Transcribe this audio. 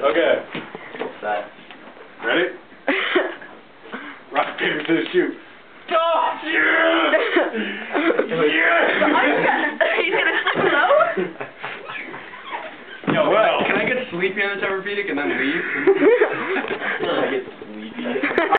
Okay. Set. Ready? Rock, paper, scissors, shoot. Oh, yeah! He's gonna slip low? Yo, Well. can I get sleepy on the time repeating and then leave? I get sleepy.